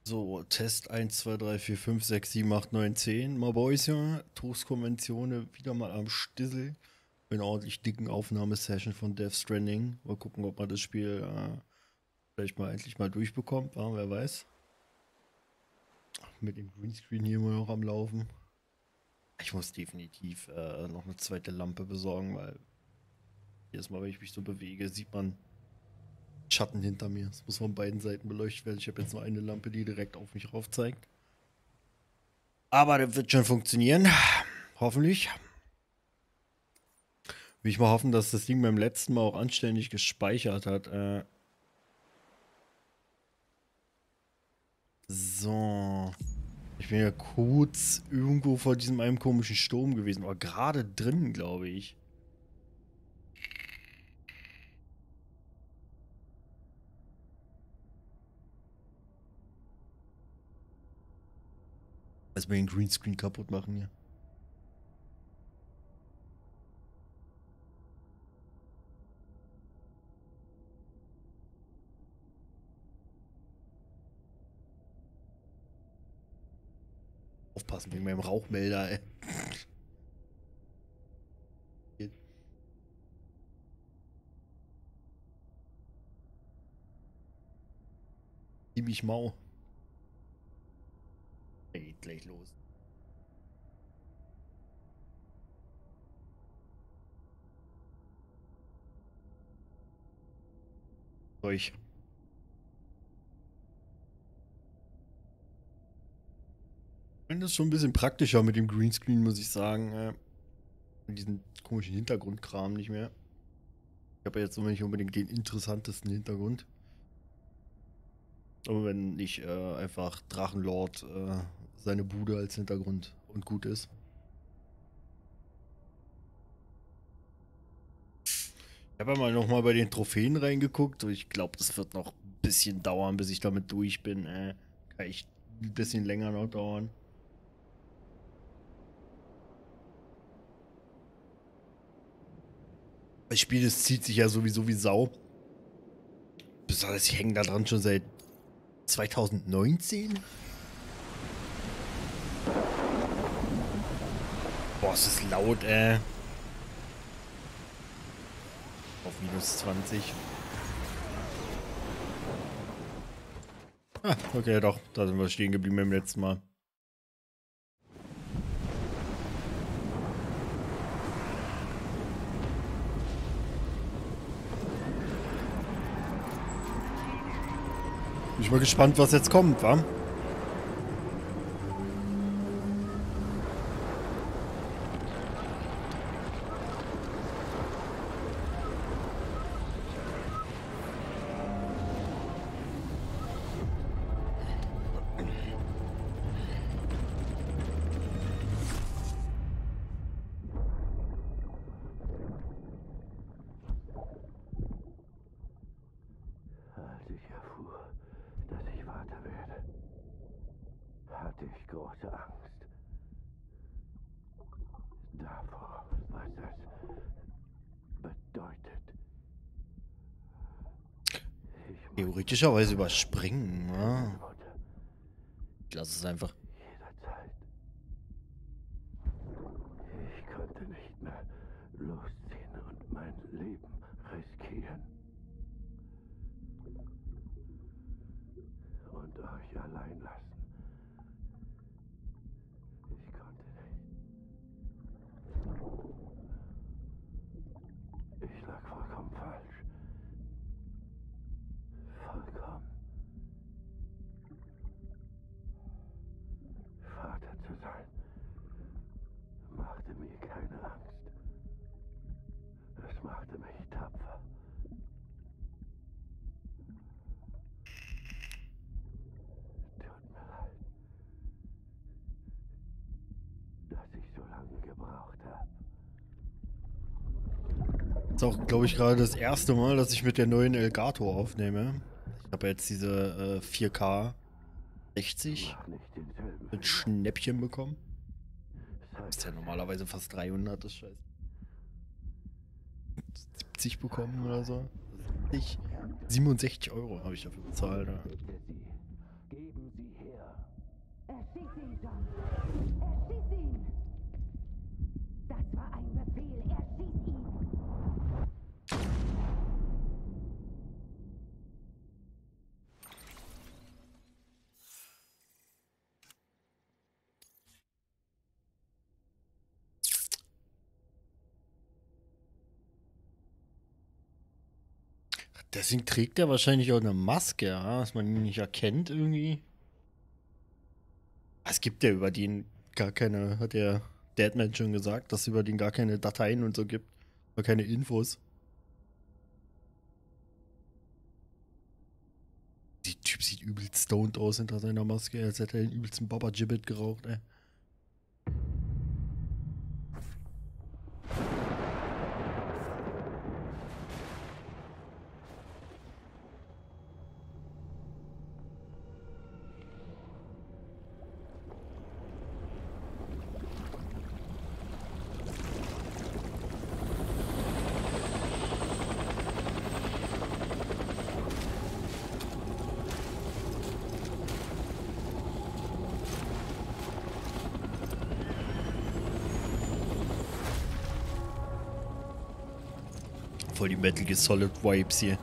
So, Test 1, 2, 3, 4, 5, 6, 7, 8, 9, 10. Mal Mäuschen, Toastkonventionen wieder mal am Stissel. Für eine ordentlich dicken Aufnahmesession von Death Stranding. Mal gucken, ob man das Spiel vielleicht mal endlich mal durchbekommt. Wer weiß. Mit dem Greenscreen hier immer noch am Laufen. Ich muss definitiv noch eine zweite Lampe besorgen, weil jedes Mal, wenn ich mich so bewege, sieht man Schatten hinter mir. Es muss von beiden Seiten beleuchtet werden. Ich habe jetzt nur eine Lampe, die direkt auf mich rauf zeigt. Aber das wird schon funktionieren. Hoffentlich. Will ich mal hoffen, dass das Ding beim letzten Mal auch anständig gespeichert hat. So. Ich bin ja kurz irgendwo vor diesem einem komischen Sturm gewesen. Aber gerade drin, glaube ich. Lass mal den Greenscreen kaputt machen hier. Aufpassen wegen meinem Rauchmelder, ey. Ziemlich mau. Geht gleich los. Durch. Ich finde das schon ein bisschen praktischer mit dem Greenscreen, muss ich sagen. Mit diesem komischen Hintergrundkram nicht mehr. Ich habe ja jetzt noch nicht unbedingt den interessantesten Hintergrund. Aber wenn nicht einfach Drachenlord seine Bude als Hintergrund und gut ist. Ich habe ja mal nochmal bei den Trophäen reingeguckt und ich glaube, das wird noch ein bisschen dauern, bis ich damit durch bin. Kann echt ein bisschen länger noch dauern. Das Spiel, das zieht sich ja sowieso wie Sau. Besonders, ich hänge da dran schon seit 2019. Boah, es ist laut, Auf minus 20. Ah, okay, doch. Da sind wir stehen geblieben beim letzten Mal. Bin ich mal gespannt, was jetzt kommt, wa? Als ich erfuhr, dass ich Vater werde, hatte ich große Angst. Davor, was das bedeutet. Ich musste Theoretischerweise überspringen, für meine ja. Mutter Ich lasse es einfach. jederzeit. Ich konnte nicht mehr losziehen und mein Leben riskieren. Und euch allein lassen. Ich konnte nicht. Ich lag vollkommen falsch. Vollkommen. Vater zu sein machte mir keine Angst. Es machte mich tapfer. Tut mir leid, dass ich so lange gebraucht habe. Ist auch, glaube ich, gerade das erste Mal, dass ich mit der neuen Elgato aufnehme. Ich habe jetzt diese 4K 60 Mach nicht denselben mit Fehler. Schnäppchen bekommen. Sei Ist ja das normalerweise fast 300, das Scheiß. 70 bekommen oder so. 70, 67 Euro habe ich dafür bezahlt. Ja. bitte Sie. Geben Sie Erschieß ihn, John! Erschieß ihn! Das war ein Befehl! Erschieß ihn! Deswegen trägt er wahrscheinlich auch eine Maske, ja, dass man ihn nicht erkennt irgendwie. Es gibt ja über den gar keine, hat der Deadman schon gesagt, dass es über den gar keine Dateien und so gibt. Oder keine Infos. Der Typ sieht übelst stoned aus hinter seiner Maske, als hätte er den übelsten Baba Gibbet geraucht, ey. Voll die Metal Gear Solid Vibes hier.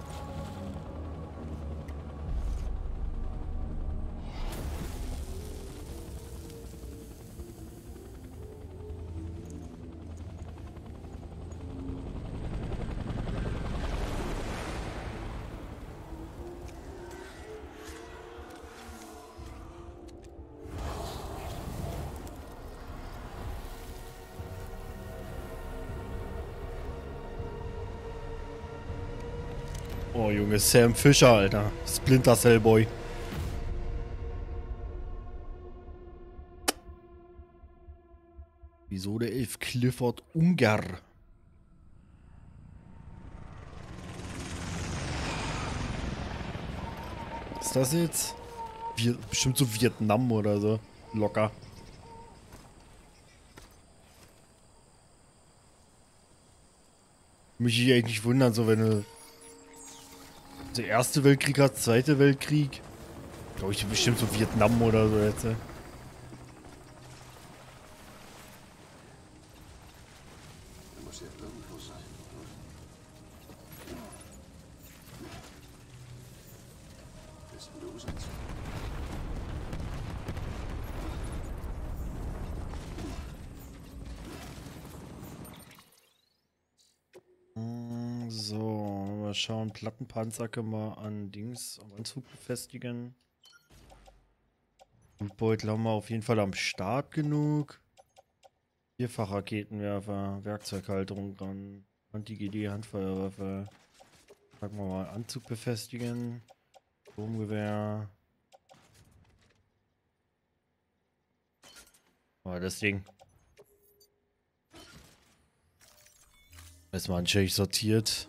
Oh Junge, Sam Fisher, Alter. Splinter Cell Boy. Episode 11, Clifford Ungar. Was ist das jetzt? Bestimmt so Vietnam oder so. Locker. Mich hier eigentlich wundern, so wenn du der Erste Weltkrieg hast, Zweite Weltkrieg. Glaube ich bestimmt so Vietnam oder so jetzt. Er muss ja irgendwo sein, oder? Dessen Dosens. So, mal schauen. Plattenpanzer können wir an Dings am Anzug befestigen. Beutel haben wir auf jeden Fall am Start genug. Vierfach-Raketenwerfer, Werkzeughalterung dran, Anti-GD, Sagen wir mal Anzug befestigen. Sturmgewehr. Aber das Ding. Erstmal anständig sortiert.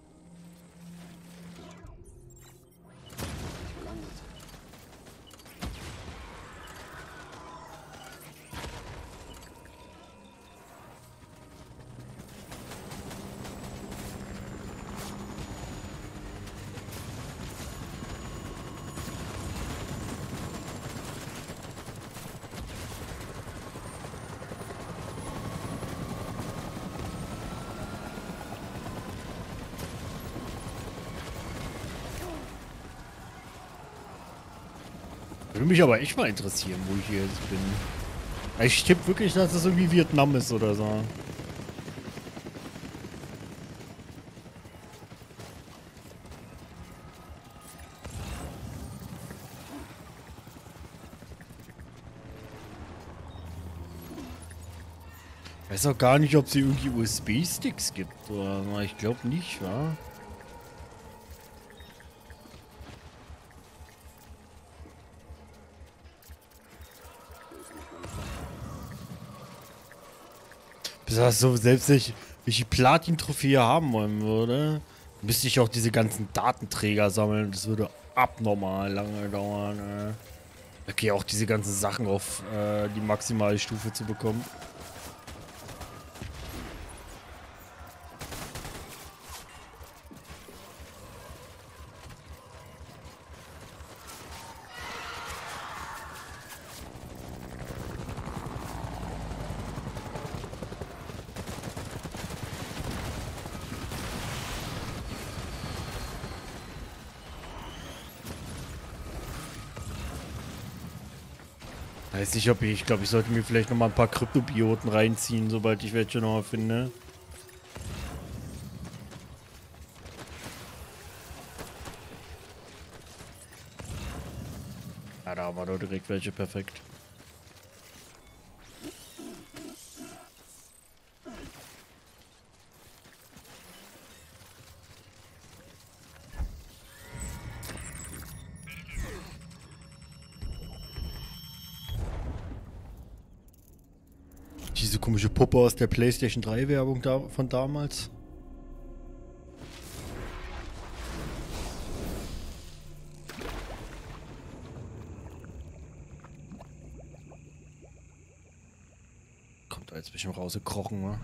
Würde mich aber echt mal interessieren, wo ich hier jetzt bin. Ich tippe wirklich, dass es irgendwie Vietnam ist oder so. Ich weiß auch gar nicht, ob es hier irgendwie USB-Sticks gibt oder so. Ich glaube nicht, wa? Das so, selbst wenn ich die Platin-Trophäe haben wollen würde, müsste ich auch diese ganzen Datenträger sammeln. Das würde abnormal lange dauern. Okay, auch diese ganzen Sachen auf die maximale Stufe zu bekommen. Weiß nicht, ob ich glaube, ich sollte mir vielleicht noch mal ein paar Kryptobioten reinziehen, sobald ich welche noch mal finde. Ja, da haben wir doch direkt welche, perfekt. Diese komische Puppe aus der PlayStation 3 Werbung da von damals. Kommt da jetzt ein bisschen rausgekrochen, wa?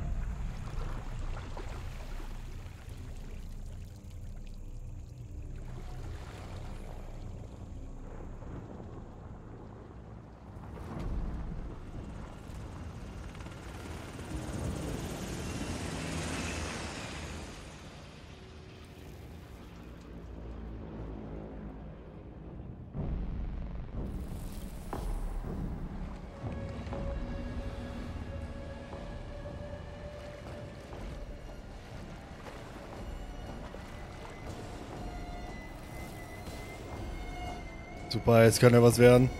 Super, jetzt kann ja was werden.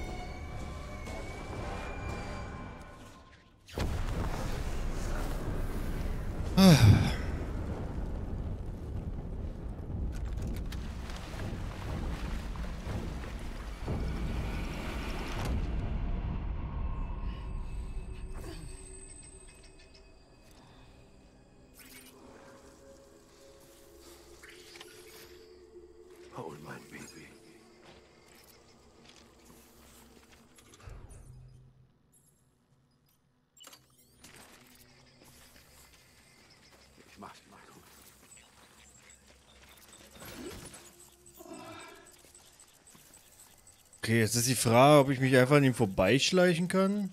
Hol mein Baby. Ich mach's mal gut. Okay, jetzt ist die Frage, ob ich mich einfach an ihm vorbeischleichen kann.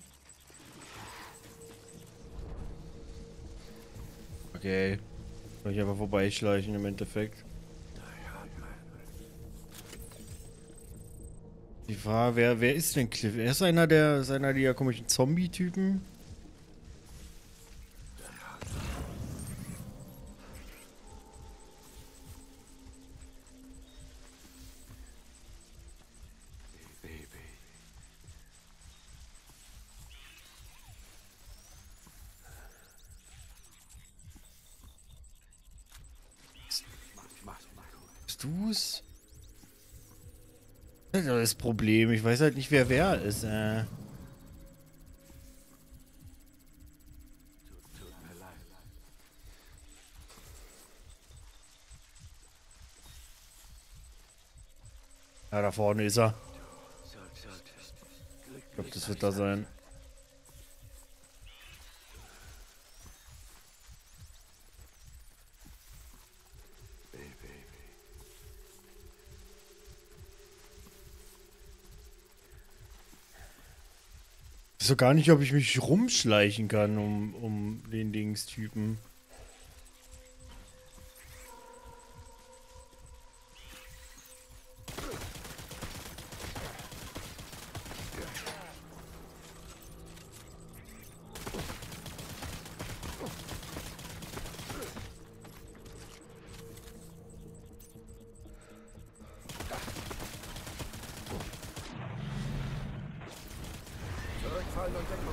Okay. Kann ich einfach vorbeischleichen im Endeffekt. Die Frage, wer ist denn Cliff? Er ist einer der komischen Zombie-Typen. Bist du's? Das ist das Problem. Ich weiß halt nicht, wer ist. Tut mir leid. Ja, da vorne ist er. Solltest Ich glaube, das wird da sein. Ich weiß so gar nicht, ob ich mich rumschleichen kann um den Dingstypen. Zurückfallen und Deckung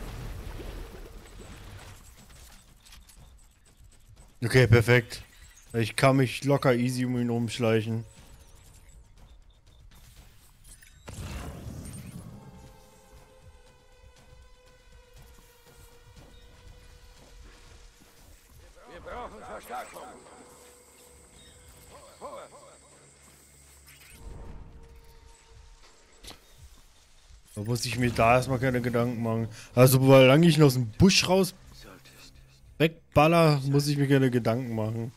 nehmen. Okay, perfekt. Ich kann mich locker easy um ihn rumschleichen. Wir brauchen Verstärkung. Da muss ich mir da erstmal keine Gedanken machen. Also, solange ich ihn aus dem Busch raus Solltest. wegballer, muss ich mir keine Gedanken machen.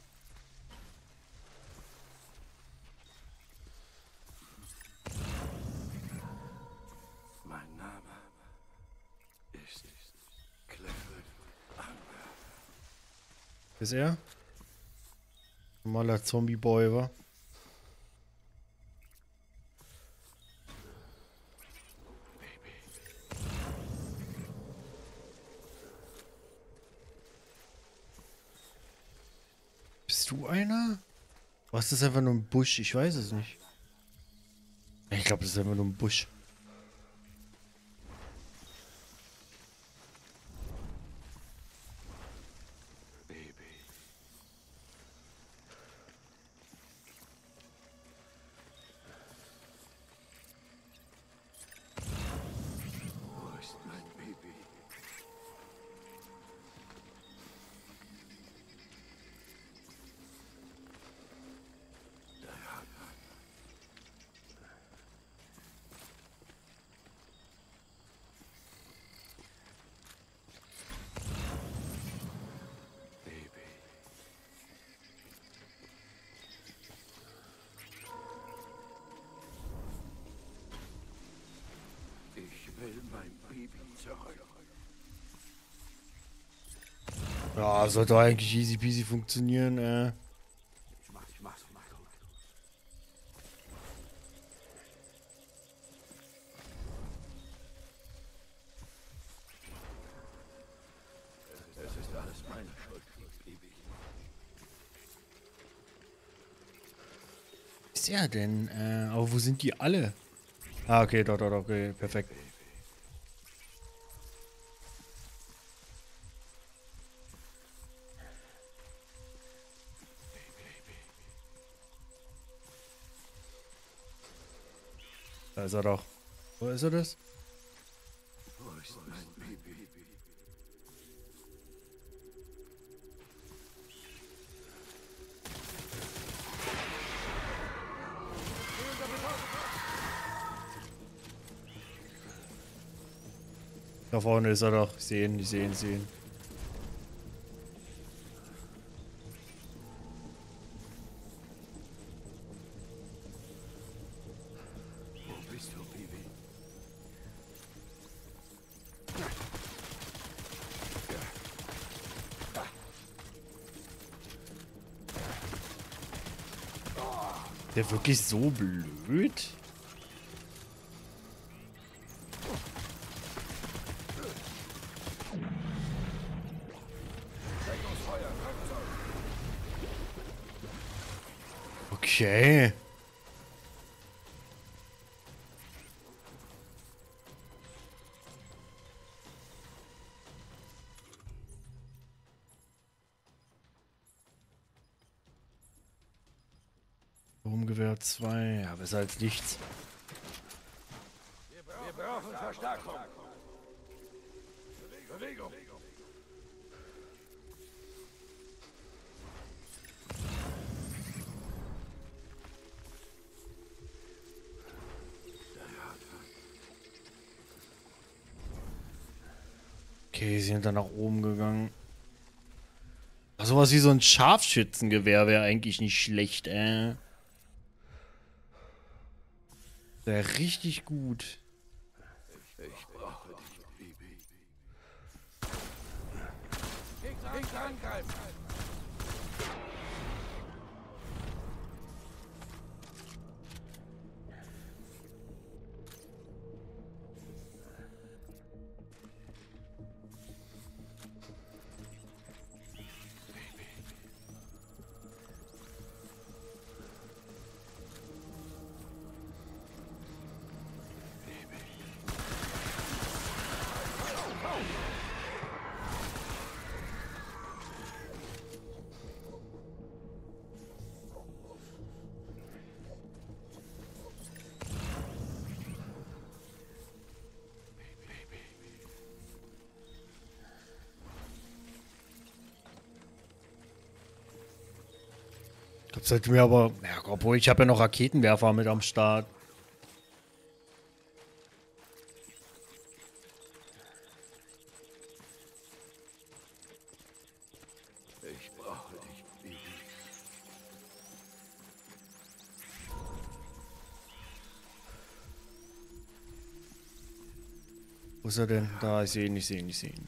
Mein Name ist Clifford Unger. Ist er? Normaler Zombie-Boy, wa? du einer? Was ist einfach nur ein Busch? Ich weiß es nicht. Ich glaube, das ist einfach nur ein Busch. Wo ist mein Baby? Baby. Ich will mein Baby zurück. Ja, sollte eigentlich easy peasy funktionieren, Ich mach's gut. Es ist alles meine Schuld, Baby. Was ist er denn? Aber wo sind die alle? Ah, okay, dort, okay, perfekt. Da ist er doch. Wo ist er das? Wo ist mein Baby? Da vorne ist er doch. Ich sehe ihn, ich sehe ihn, ich sehe ihn. Wo bist du, Baby? Der wirklich so blöd? Okay. Rumgewehr 2. Ja, besser als nichts. Wir brauchen Verstärkung. Bewegung. Okay, sie sind dann nach oben gegangen. Ach, sowas wie so ein Scharfschützengewehr wäre eigentlich nicht schlecht, Wäre richtig gut. Ich brauche dich, Baby. Nicht angreifen! Ich glaube, sollte mir aber... Ja, obwohl, ich habe ja noch Raketenwerfer mit am Start. Ich brauche dich, Baby. Wo ist er denn? Da, ich sehe ihn, ich sehe ihn, ich sehe ihn.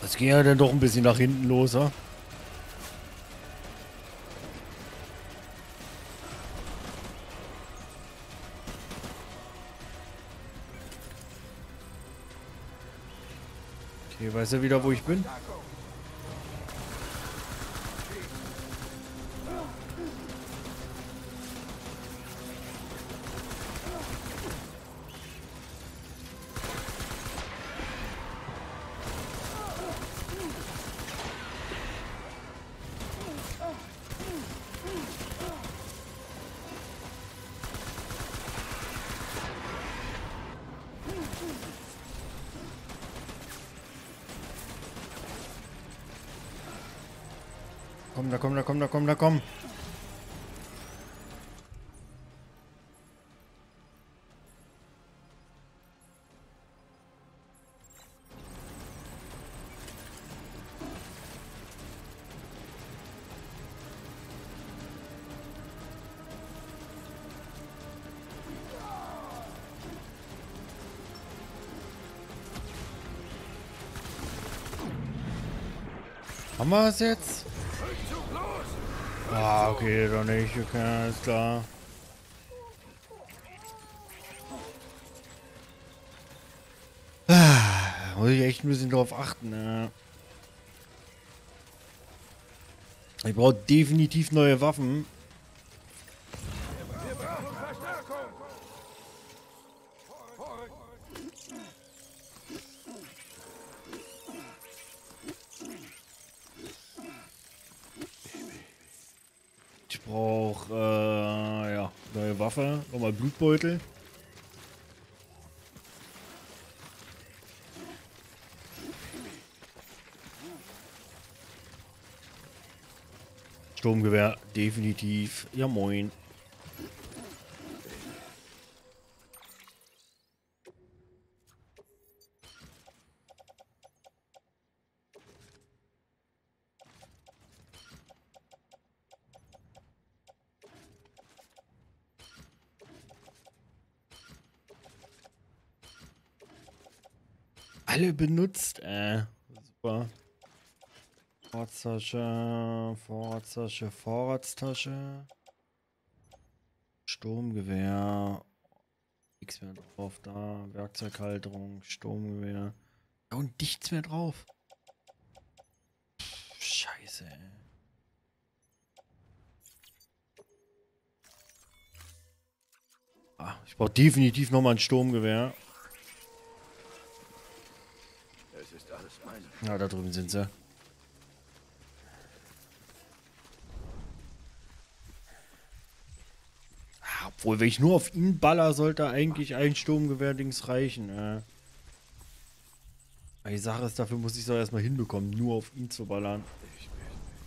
Das ging ja dann doch ein bisschen nach hinten los, ha? Okay, weiß er wieder, wo ich bin? Komm, da komm, da komm, da komm, da komm. Haben wir es jetzt? Ah, okay, doch nicht. Okay, alles klar. Muss ich echt ein bisschen drauf achten. Ich brauche definitiv neue Waffen. Ich brauche ja, neue Waffe. Nochmal Blutbeutel. Sturmgewehr, definitiv. Ja, moin. Alle benutzt. Super. Vorratstasche, Vorratstasche, Vorratstasche. Sturmgewehr. Nichts mehr drauf da. Werkzeughalterung, Sturmgewehr. Ja, und nichts mehr drauf. Scheiße, ey. Ah, ich brauche definitiv nochmal ein Sturmgewehr. Es ist alles meine. Ja, da drüben sind sie. Obwohl, wenn ich nur auf ihn baller, sollte eigentlich ein Sturmgewehr-Dings reichen. Die Sache ist, dafür muss ich es doch erstmal hinbekommen, nur auf ihn zu ballern. Ich bin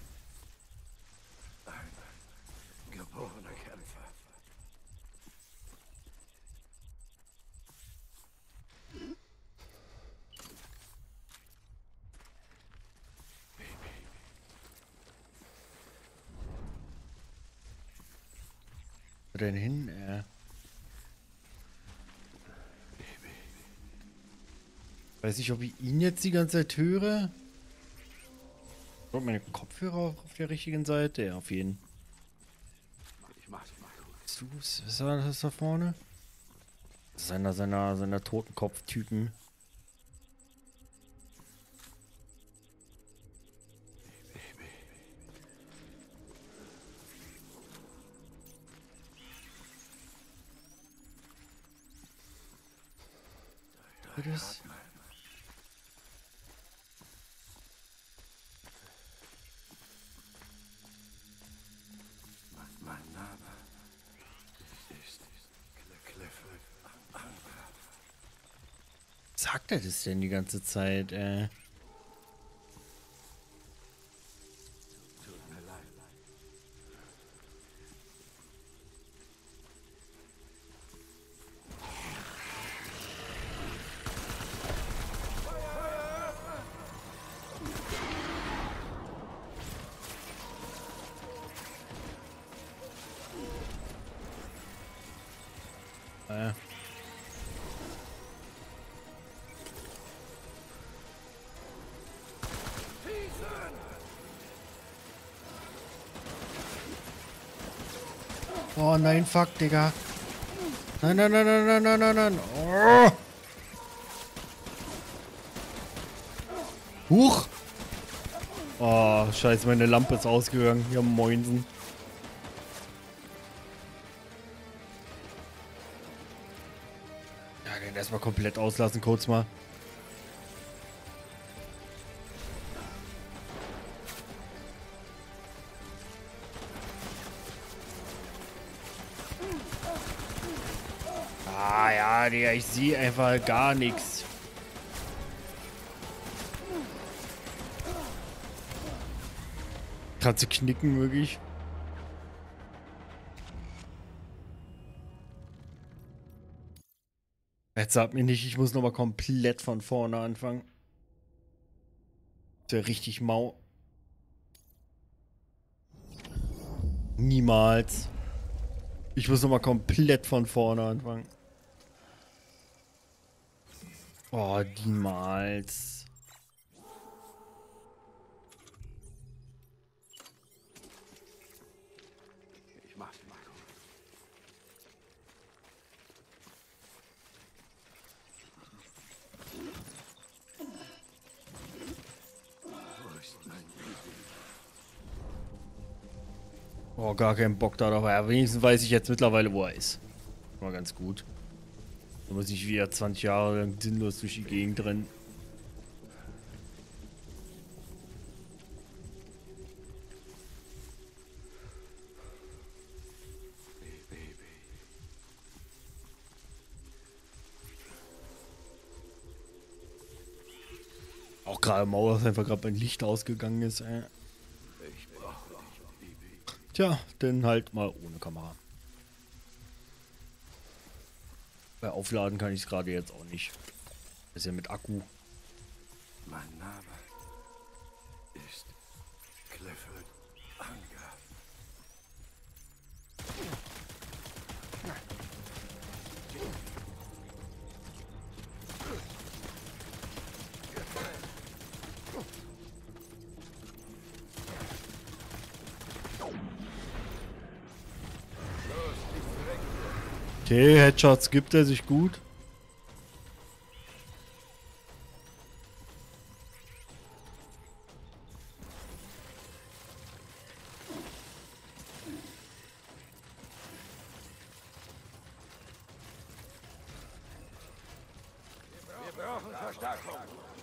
ein geborener Kämpfer. Wo denn hin? Weiß ich, ob ich ihn jetzt die ganze Zeit höre. Und meine Kopfhörer auch auf der richtigen Seite? Ja, auf jeden. Ich mach's mal gut. Was ist das da vorne? Seiner Totenkopftypen. Das? Mein Name ist Clifford. Sagt er das denn die ganze Zeit? Tut mir leid. Oh nein, fuck, Digga. Nein, nein, nein, nein, nein, nein, nein, nein. Oh. Huch. Oh, scheiße, meine Lampe ist ausgegangen. Ja, moinsen. Ja, den erstmal komplett auslassen, kurz mal. Ah ja, Digga, ich sehe einfach gar nichts. Kannst du knicken, wirklich? Jetzt sag mir nicht, ich muss nochmal komplett von vorne anfangen. Das wäre richtig mau. Niemals. Ich muss nochmal komplett von vorne anfangen. Oh, niemals. Ich mach's, Marco. Wo ist mein Baby? Oh, gar keinen Bock da dabei. Aber wenigstens weiß ich jetzt mittlerweile, wo er ist. War ganz gut. Da muss ich wieder 20 Jahre lang sinnlos durch die Gegend rennen. Auch gerade Mauer, dass einfach gerade mein Licht ausgegangen ist. Ich brauche dich, Baby. Tja, dann halt mal ohne Kamera. Bei Aufladen kann ich es gerade jetzt auch nicht. Ist ja mit Akku. Mein Name ist Clifford Unger. Okay, Headshots gibt er sich gut. Wir brauchen Verstärkung.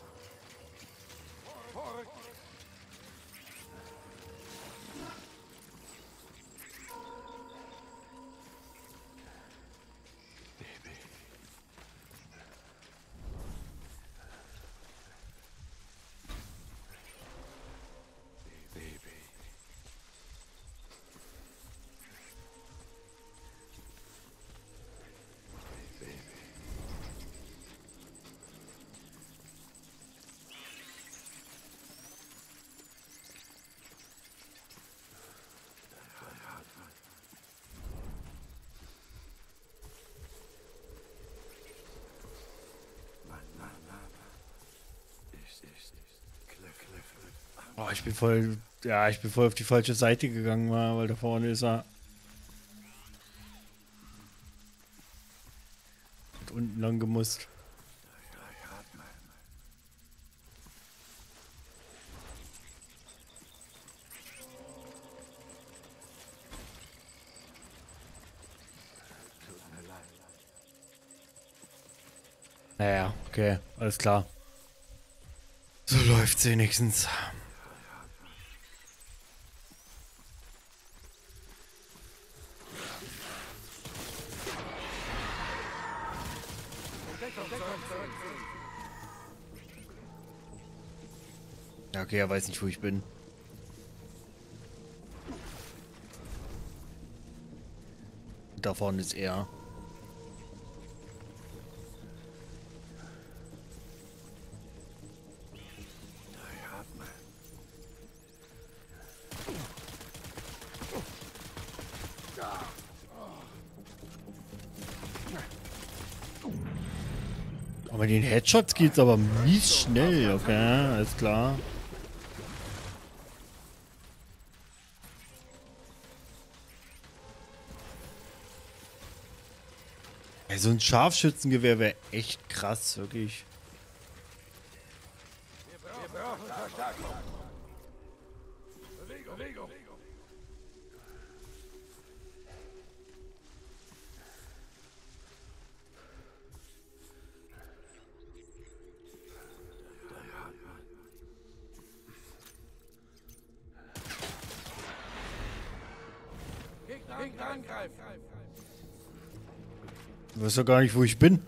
Oh, ich bin voll. Ja, ich bin voll auf die falsche Seite gegangen, weil da vorne ist er. Und unten lang gemusst. Naja, okay, alles klar. So läuft's wenigstens. Ja, okay, er weiß nicht, wo ich bin. Da vorne ist er. Aber den Headshots geht's aber mies schnell, okay, alles klar. Also ein Scharfschützengewehr wäre echt krass, wirklich. Wir brauchen Verstärkung. Bewegung. Gegner angreifen. Du weißt doch gar nicht, wo ich bin.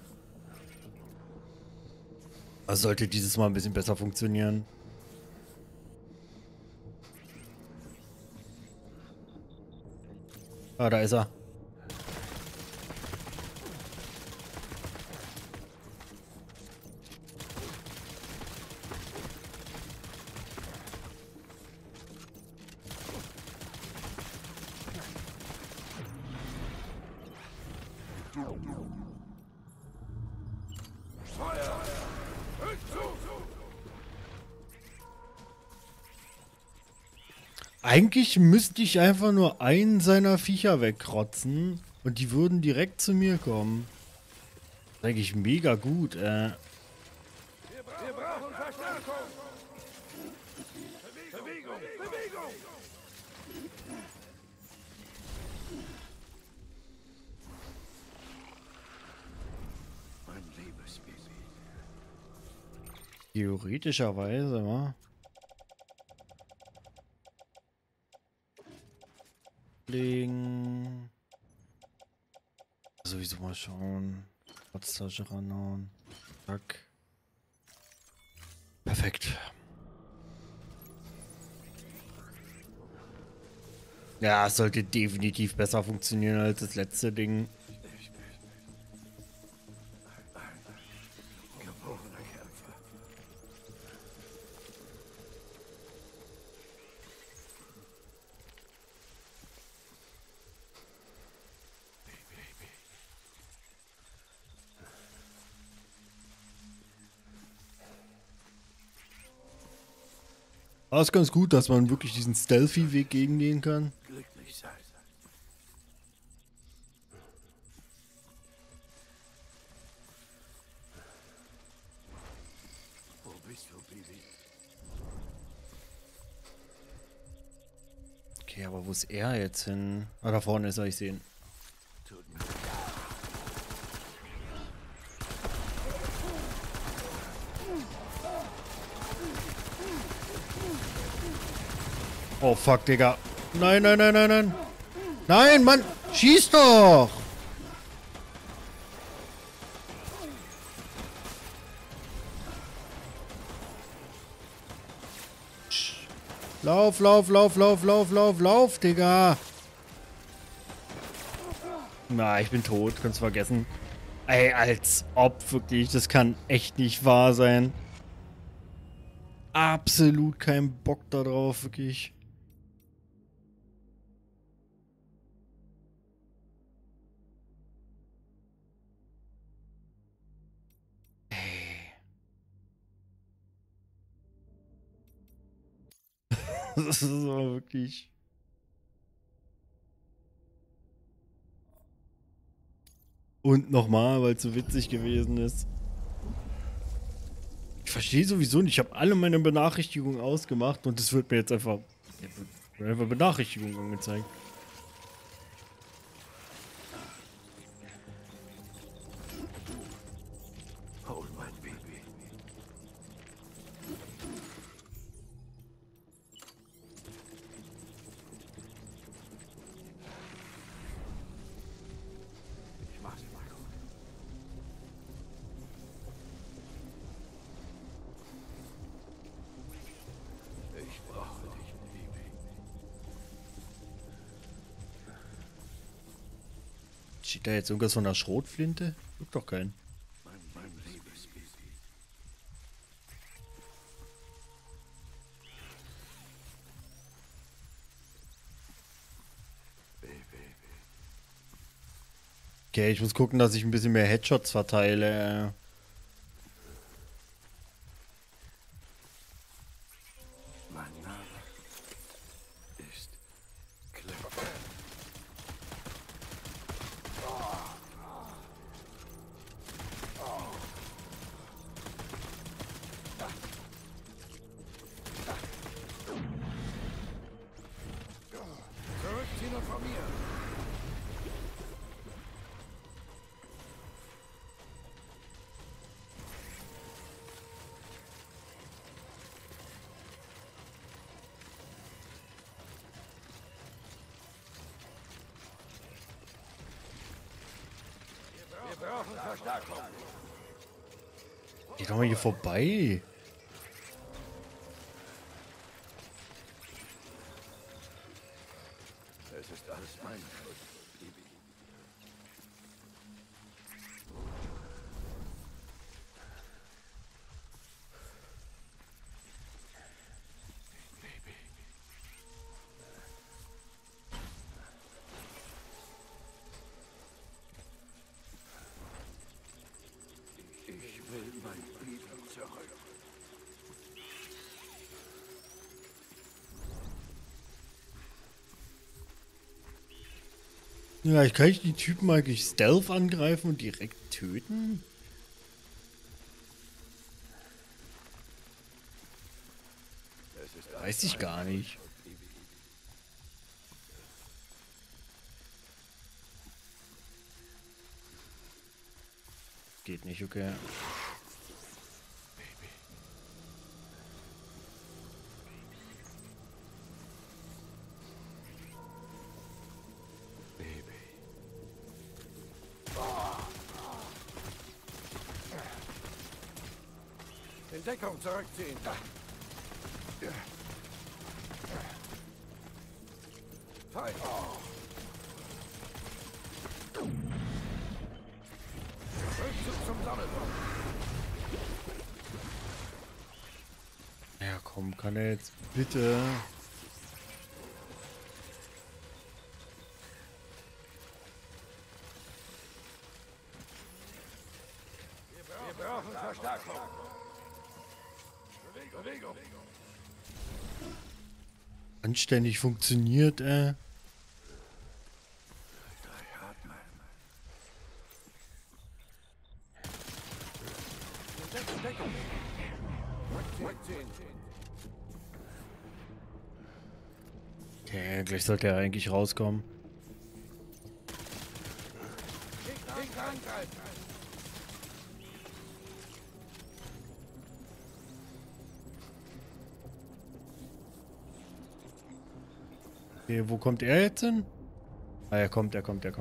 Das sollte dieses Mal ein bisschen besser funktionieren. Ah, da ist er. Eigentlich müsste ich einfach nur einen seiner Viecher wegkrotzen und die würden direkt zu mir kommen. Das ist eigentlich mega gut, Wir brauchen Verstärkung. Bewegung. Mein liebes Baby. Theoretischerweise, wa? Legen. Sowieso mal schauen. Platztasche ranhauen. Zack. Perfekt. Ja, es sollte definitiv besser funktionieren als das letzte Ding. Geborener Kämpfer. Aber es ist ganz gut, dass man wirklich diesen Stealthy-Weg gegengehen kann. Glücklich sein. Wo bist du, Baby? Okay, aber wo ist er jetzt hin? Ah, da vorne ist er, ich sehe ihn. Tut mir leid. Oh fuck, Digga. Nein. Nein, Mann! Schieß doch! Lauf, Digga! Na, ich bin tot, kannst vergessen. Ey, als ob, wirklich, das kann echt nicht wahr sein. Absolut kein Bock da drauf, wirklich. Das ist aber wirklich... Und nochmal, weil es so witzig gewesen ist. Ich verstehe sowieso nicht. Ich habe alle meine Benachrichtigungen ausgemacht und es wird mir jetzt einfach Benachrichtigungen angezeigt. Hol mein Baby. Ich mach's mal gut. Ich brauche dich, Baby. Steht da jetzt irgendwas von der Schrotflinte? Guck doch keinen. Mein liebes Baby. Okay, ich muss gucken, dass ich ein bisschen mehr Headshots verteile. Mein Name ist Cliff. brauchen Verstärkung. Geh doch mal hier vorbei. Es ist alles meine Schuld, Bibi. Ich will mein Bibi zurück. Ja, ich kann die Typen eigentlich Stealth angreifen und direkt töten? Es ist alles Weiß ich gar nicht. Schuld, Bibi. Geht nicht, okay. Baby. In Deckung zurückziehen. Feind. Rückzug zum Sammelpunkt. Ja, komm, kann er jetzt bitte... Wir brauchen Verstärkung. Bewegung. anständig funktioniert, Atmen. Deckung. Rückziehen. Okay, gleich sollte er eigentlich rauskommen. Gegner angreifen. Okay, wo kommt er jetzt hin? Ah, er kommt.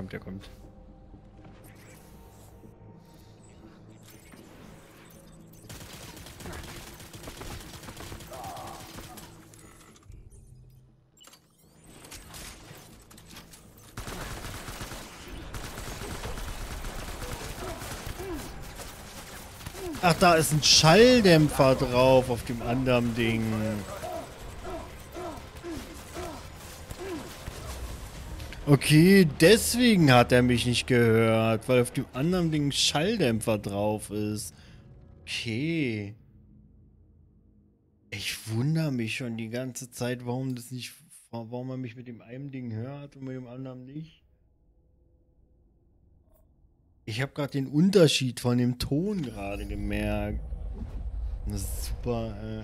Ach, da ist ein Schalldämpfer drauf auf dem anderen Ding. Okay, deswegen hat er mich nicht gehört, weil auf dem anderen Ding ein Schalldämpfer drauf ist. Okay. Ich wundere mich schon die ganze Zeit, warum er mich mit dem einen Ding hört und mit dem anderen nicht. Ich habe gerade den Unterschied von dem Ton gerade gemerkt. Das ist super.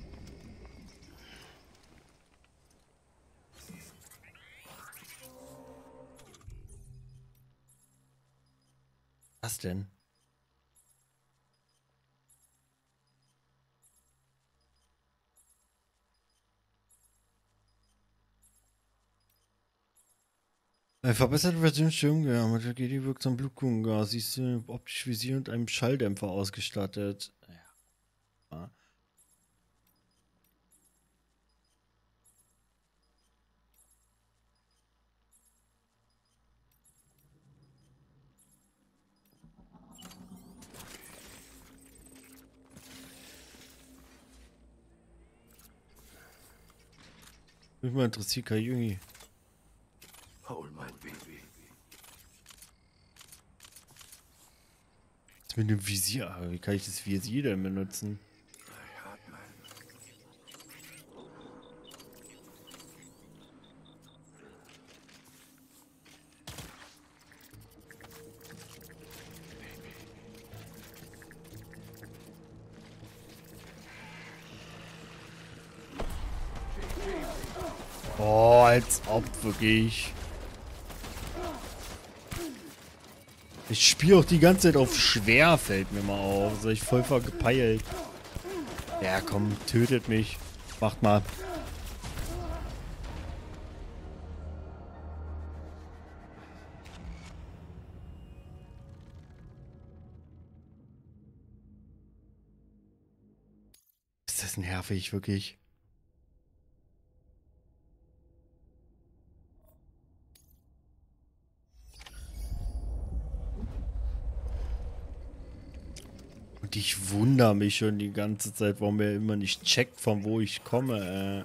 Was denn? Eine verbesserte Version Schirmgewehr mit GD wirksam Blutkugelgas. Sie ist optisch Visier und einem Schalldämpfer ausgestattet. Ja. Mich mal interessiert, Kayuni. Hol mein Baby. Was mit dem Visier? Wie kann ich das Visier denn benutzen? Atmen. Oh, als ob wirklich. Ich spiele auch die ganze Zeit auf schwer, fällt mir mal auf. So, ich voll vergepeilt. Ja, komm, tötet mich. Macht mal. Ist das nervig, wirklich. Und ich wundere mich schon die ganze Zeit, warum er immer nicht checkt, von wo ich komme.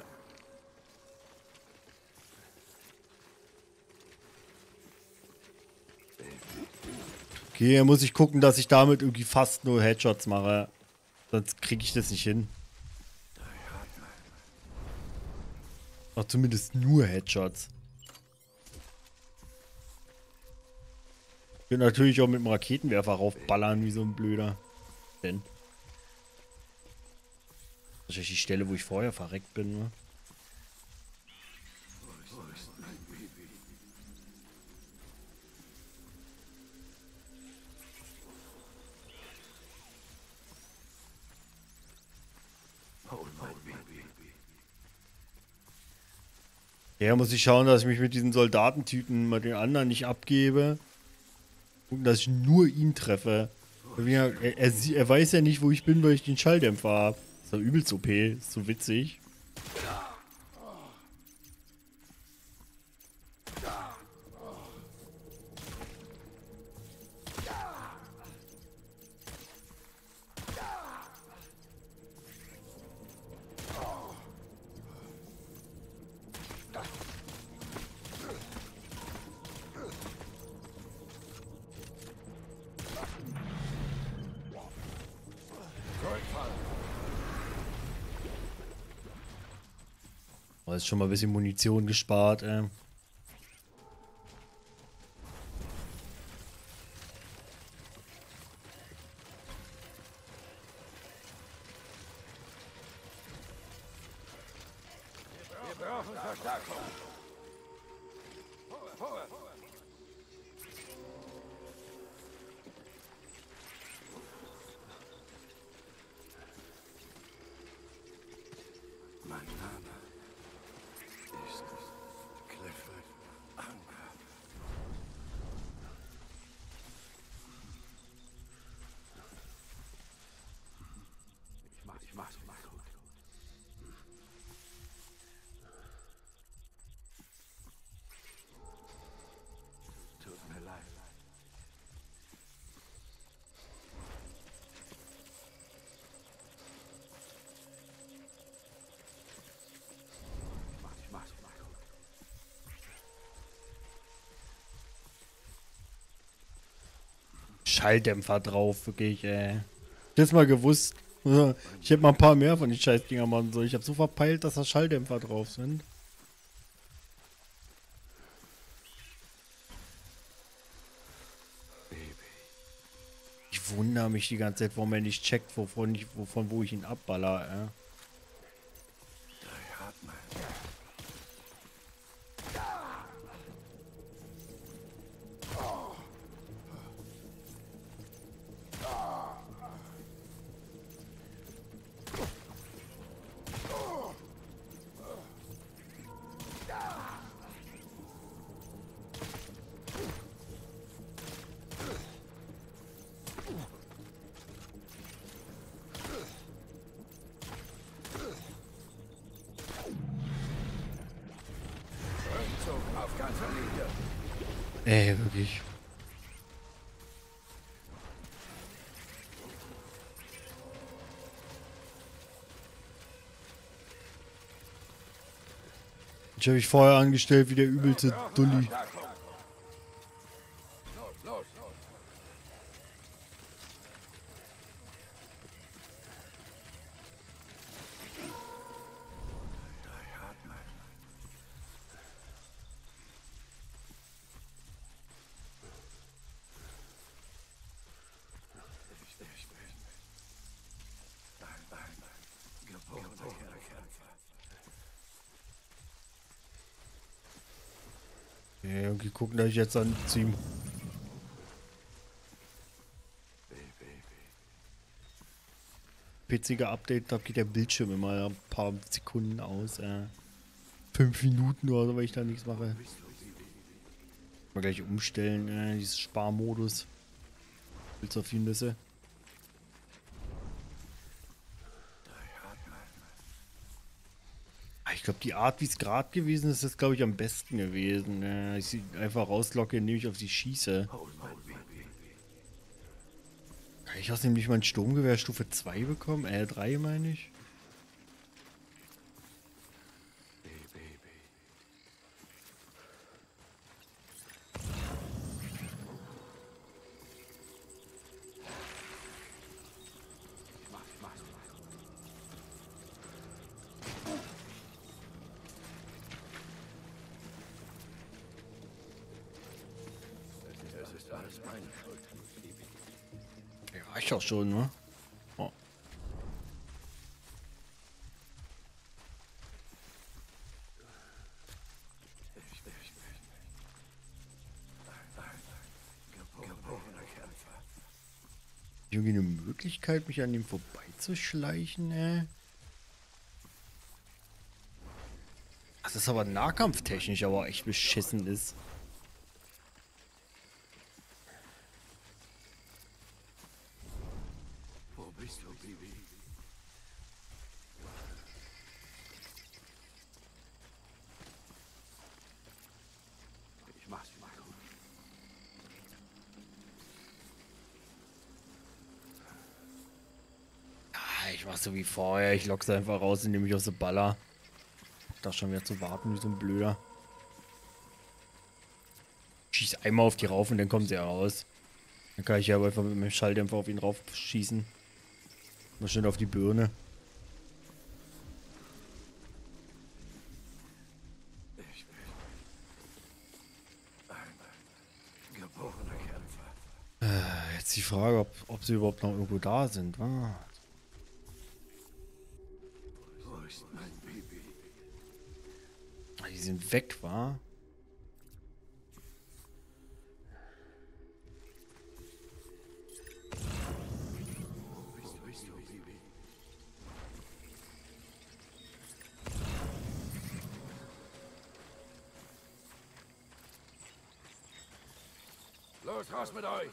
Okay, muss ich gucken, dass ich damit irgendwie fast nur Headshots mache. Sonst kriege ich das nicht hin. Ach, zumindest nur Headshots. Ich will natürlich auch mit dem Raketenwerfer raufballern, wie so ein Blöder. Denn. Wahrscheinlich die Stelle, wo ich vorher verreckt bin, ne? Ja, muss ich schauen, dass ich mich mit diesen Soldatentüten mal den anderen nicht abgebe. Gucken, dass ich nur ihn treffe. Er weiß ja nicht, wo ich bin, weil ich den Schalldämpfer habe. Ist doch übelst OP. Ist so witzig. Oh, ist schon mal ein bisschen Munition gespart, Wir brauchen Verstärkung. Vorwärts. Mein Name ist Clifford Anker. Ich mach's gut. Tut mir leid. Ich mach's gut. Schalldämpfer drauf, wirklich, Das mal gewusst. Ich hätte mal ein paar mehr von den Scheißdinger machen sollen. Ich habe so verpeilt, dass da Schalldämpfer drauf sind. Ich wundere mich die ganze Zeit, warum er nicht checkt, wo ich ihn abballer, Auf ganzer Linie. Wirklich. Ich habe mich vorher angestellt wie der übelste Dulli. Los. Ich bin ein geborener Kämpfer. Ja, irgendwie gucken, dass ich jetzt an zu ihm. PC geupdatet habe, geht der Bildschirm immer ein paar Sekunden aus. 5 Minuten oder so, weil ich da nichts mache. Mal gleich umstellen, dieses Sparmodus. Willst du auf ihn Nüsse? glaube, die Art, wie es gerade gewesen ist, ist, glaube ich, am besten gewesen. Ich sie einfach rauslocke, indem ich auf sie schieße. Kann ich aus dem nicht mal ein Sturmgewehr Stufe 2 bekommen? 3 meine ich. Es ist alles meine Schuld. Ja, reicht auch schon, ne? Oh. Geborener Kämpfer. Irgendwie eine Möglichkeit, mich an ihm vorbeizuschleichen, Das ist aber nahkampftechnisch aber echt beschissen ist. Wo bist du, Bibi? Ich mach's, Marco. Ich mach so wie vorher. Ich lock's einfach raus, indem ich auf so baller. Da schon wieder zu warten, wie so ein Blöder. Schieß einmal auf die rauf und dann kommt sie raus. Dann kann ich ja einfach mit meinem Schalldämpfer auf ihn raufschießen. Mal schön auf die Birne. Ich bin ein geborener Kämpfer. Jetzt die Frage, ob sie überhaupt noch irgendwo da sind. Wo ist mein Bibi? Die sind weg, wa? Wo bist du, Bibi? Los, raus mit euch!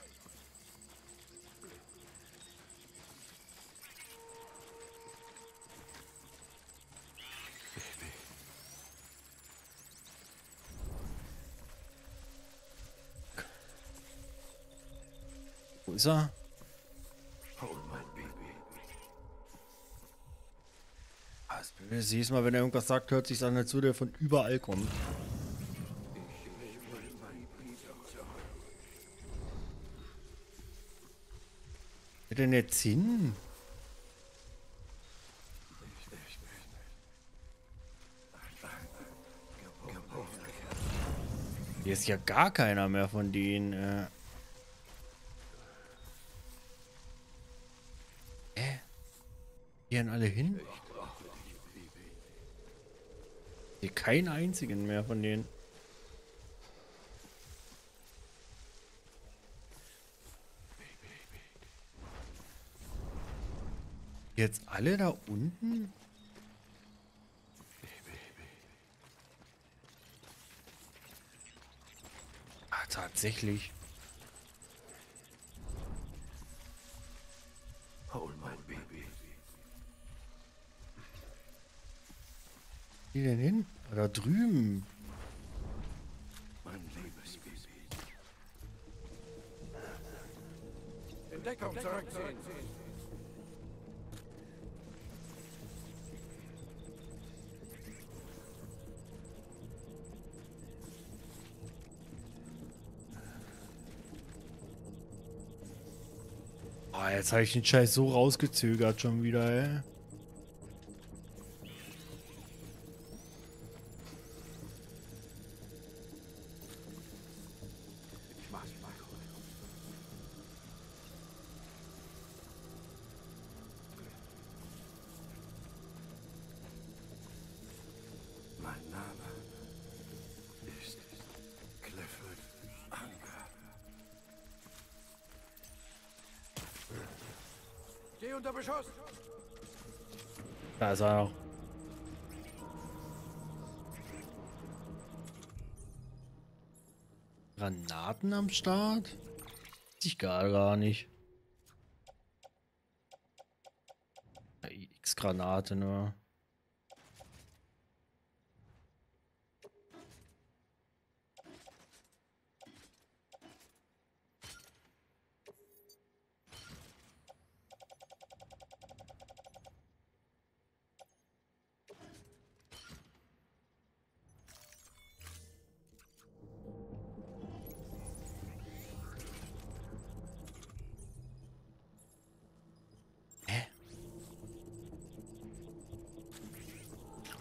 Wo ist er? Hol mein Bibi. Das Blöde ist, jedes Mal, wenn er irgendwas sagt, hört sich an, als würde er von überall kommen. Ich will mein Bibi zurück. Wer denn jetzt hin? Hier ist ja gar keiner mehr von denen. Gehen alle hin? Hier keinen einzigen mehr von denen. Jetzt alle da unten? Ah, tatsächlich. Hol mein Bibi. Wo die denn hin? Ah, da drüben. Mein liebes Bibi. In Deckung zurückziehen. Ah, jetzt habe ich den Scheiß so rausgezögert schon wieder, ey. Ich mach's, Marco. Mein Name ist Clifford Anker. Geh unter Beschuss. Da ist er noch. Granaten am Start? Weiß ich gar nicht. Ja, X-Granate nur.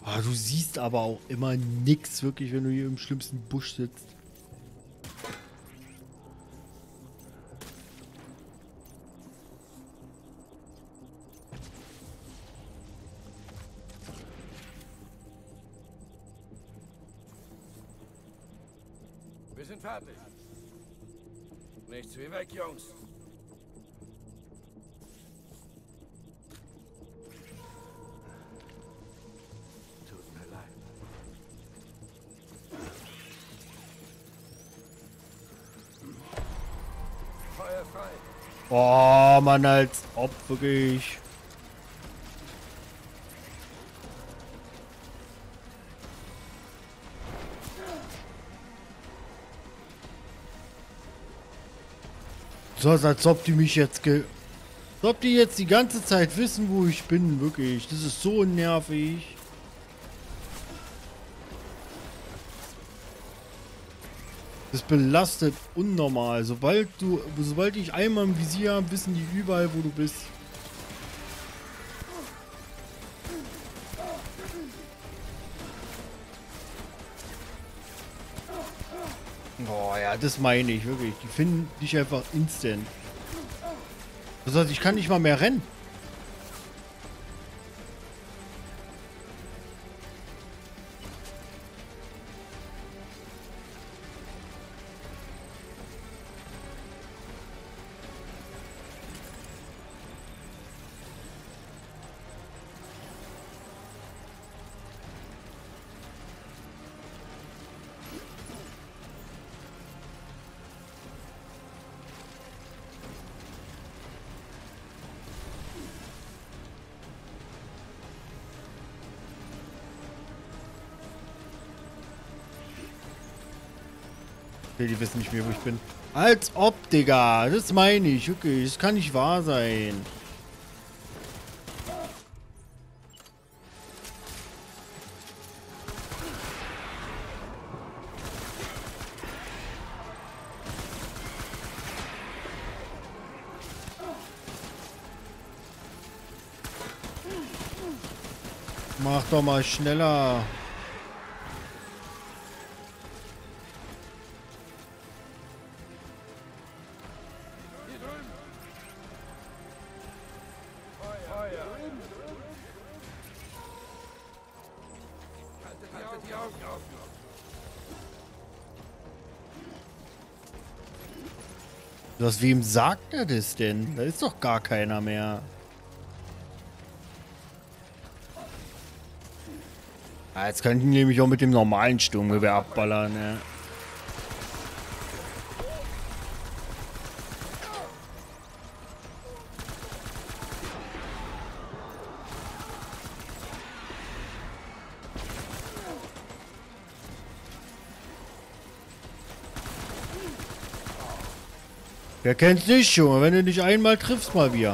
Ah, du siehst aber auch immer nix, wirklich, wenn du hier im schlimmsten Busch sitzt. Wir sind fertig. Nichts wie weg, Jungs. Tut mir leid. Feuer frei. Oh, Mann, als ob, wirklich. So, als ob die mich jetzt als ob die jetzt die ganze Zeit wissen, wo ich bin, wirklich. Das ist so nervig. Das belastet unnormal. Sobald ich einmal im Visier habe, wissen die überall, wo du bist. Boah, ja, das meine ich wirklich. Die finden dich einfach instant. Das heißt, ich kann nicht mal mehr rennen. Okay, die wissen nicht mehr, wo ich bin. Als ob, Digga. Das meine ich. Okay, das kann nicht wahr sein. Mach doch mal schneller. Hier drüben. Feuer. Haltet die Augen offen. Was, wem sagt er das denn? Da ist doch gar keiner mehr. Ah, jetzt könnten die nämlich auch mit dem normalen Sturmgewehr abballern, ja. Wer kennt's nicht, Junge? Wenn du dich einmal triffst, mal wieder.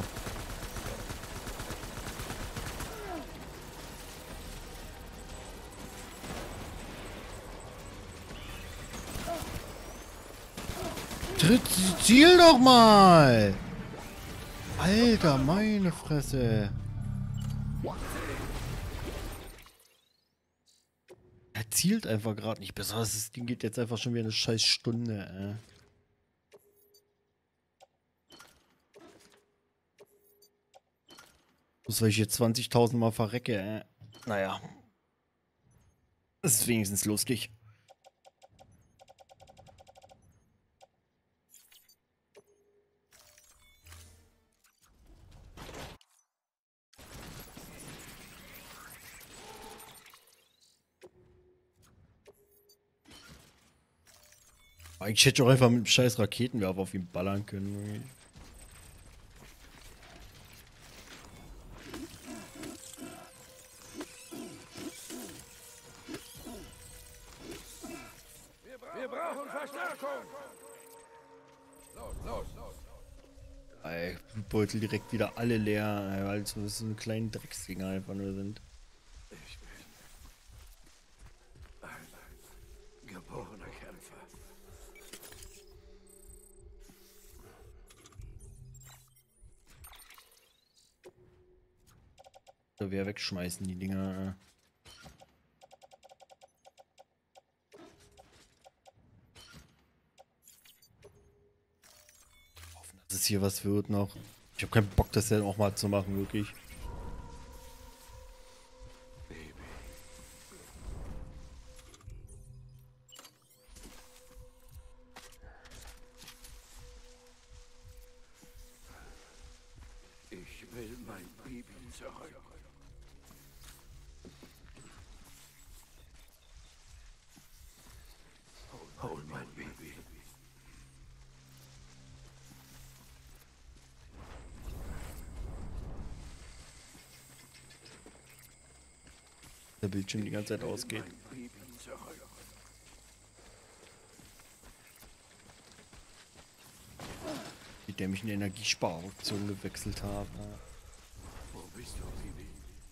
Ziel doch mal! Alter, meine Fresse. Er zielt einfach gerade nicht. Besonders das Ding geht jetzt einfach schon wieder eine scheiß Stunde, Bloß weil ich jetzt 20.000 Mal verrecke, Naja. Das ist wenigstens lustig. Eigentlich hätte ich auch einfach mit einem scheiß Raketenwerfer auf ihn ballern können. Wir brauchen Verstärkung. Los. Ey, Beutel direkt wieder alle leer, weil es so eine kleinen Drecksdinger einfach nur sind. Ich bin ein geborener Kämpfer. So, wir wegschmeißen die Dinger. das hier was wird noch. Ich habe keinen Bock, das dann auch mal zu machen, wirklich. Ich will mein Baby zurück. Hol mein Baby. Der Bildschirm die ganze Zeit ausgeht. Mein Baby zurück. Wie der mich in die Energiesparoption gewechselt hat. Wo bist du, Baby?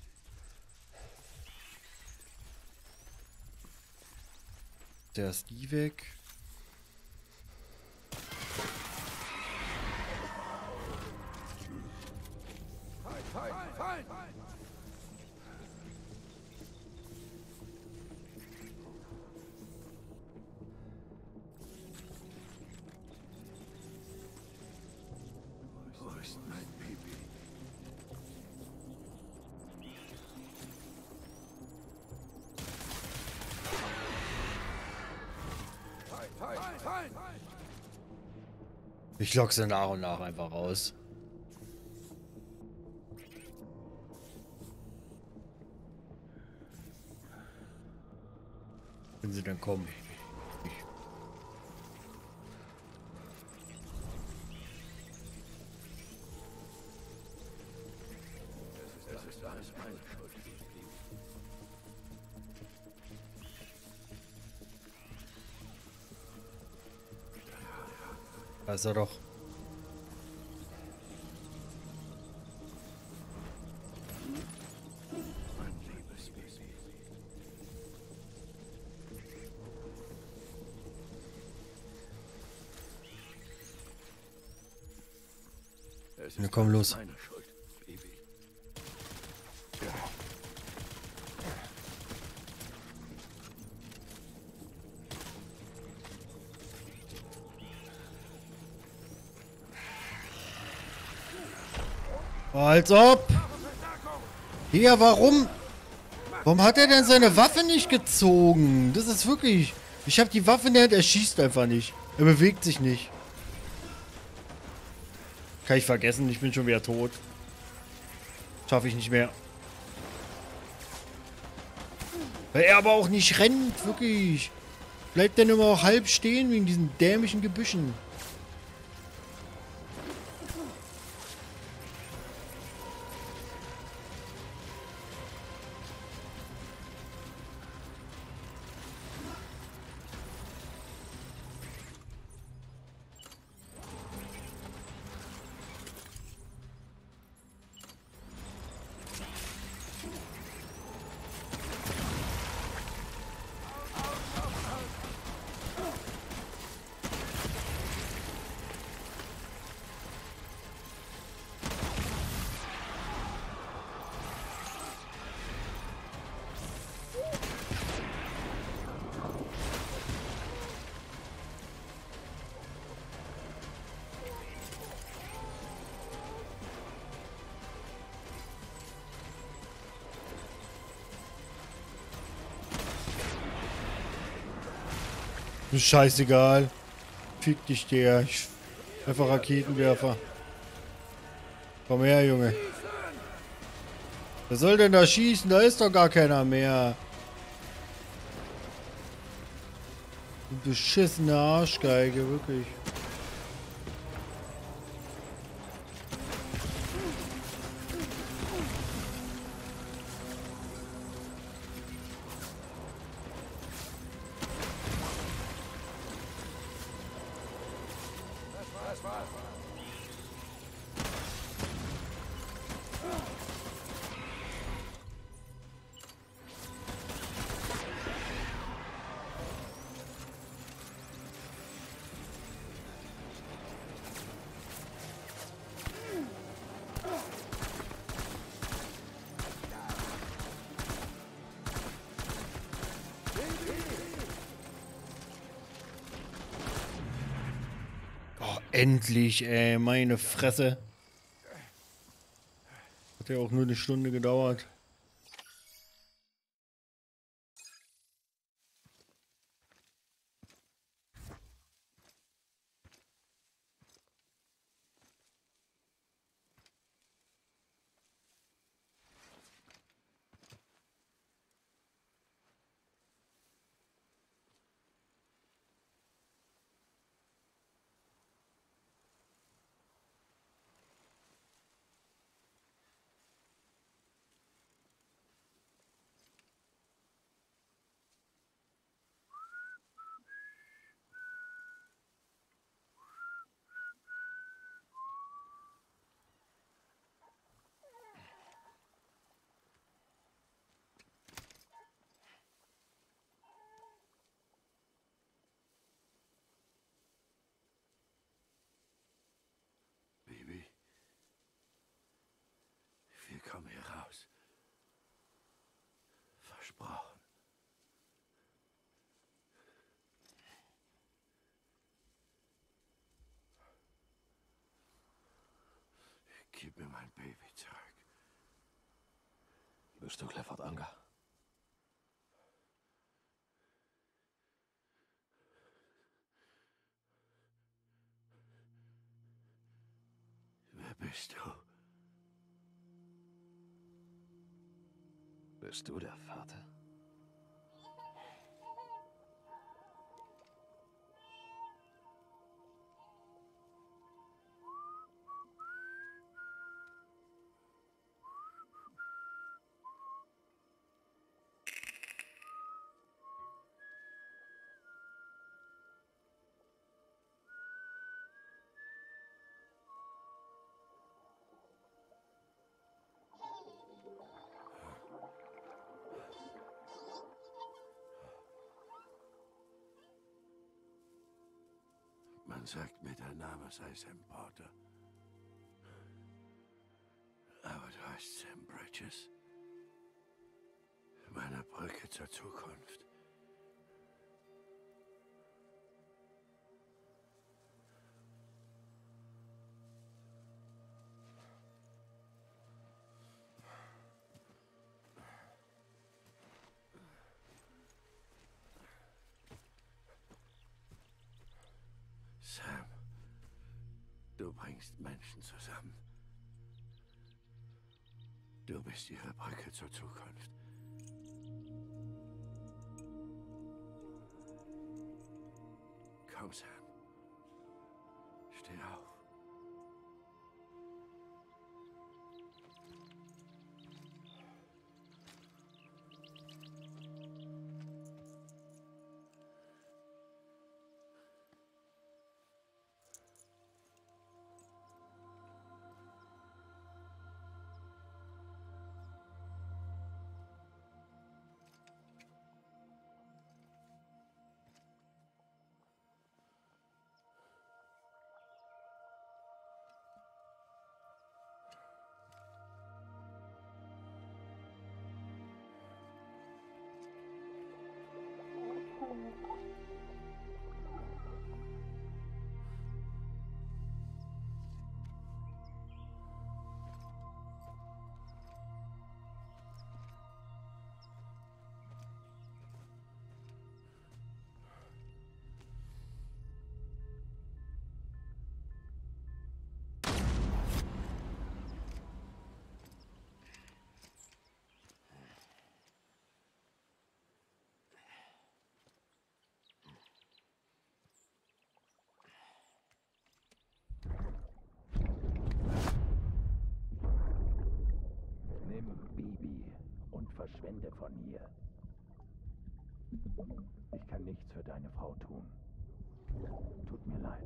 Der ist die weg. Feind! Wo ist mein Baby? Feind! Ich lock sie nach und nach einfach raus. Wenn sie dann kommen. Das ist alles meine Schuld. Da ist er doch. Mein liebes Baby. Es Na ist komm, alles los. meine Schuld, Baby. Als ob! Ja, warum? Warum hat er denn seine Waffe nicht gezogen? Das ist wirklich... Ich habe die Waffe in der Hand, er schießt einfach nicht. Er bewegt sich nicht. Kann ich vergessen, ich bin schon wieder tot. Schaffe ich nicht mehr. Weil er aber auch nicht rennt, wirklich. Bleibt dann immer auch halb stehen wegen diesen dämlichen Gebüschen. Ist scheißegal. Fick dich der. Einfach Raketenwerfer. Komm her, Junge. Wer soll denn da schießen? Da ist doch gar keiner mehr. Du beschissene Arschgeige, wirklich. Endlich, ey, meine Fresse. Hat ja auch nur eine Stunde gedauert. Baby, wir kommen hier raus. Versprochen. Gib mir mein Baby zurück. Bist du Clifford Unger? Wer bist du? Bist du der Vater? Man sagt mir, dein Name sei Sam Porter. Aber du heißt Sam Bridges. Meine Brücke zur Zukunft. Sam, du bringst Menschen zusammen. Du bist ihre Brücke zur Zukunft. Komm, Sam. Steh auf. Verschwinde von hier. Ich kann nichts für deine Frau tun. Tut mir leid.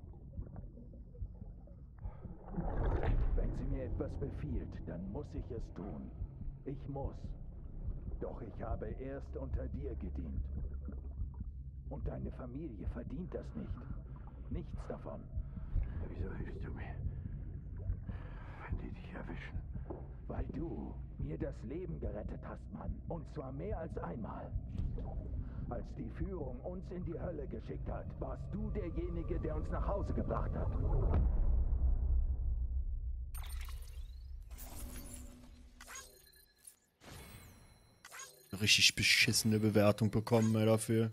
Wenn sie mir etwas befiehlt, dann muss ich es tun. Ich muss. Doch ich habe erst unter dir gedient. Und deine Familie verdient das nicht. Nichts davon. Wieso hilfst du mir, wenn die dich erwischen? Weil du mir das Leben gerettet hast, Mann. Und zwar mehr als einmal. Als die Führung uns in die Hölle geschickt hat, warst du derjenige, der uns nach Hause gebracht hat. Richtig beschissene Bewertung bekommen wir dafür.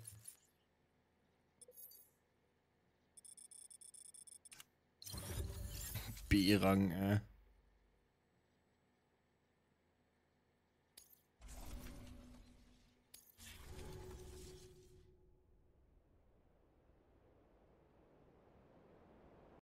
B-Rang,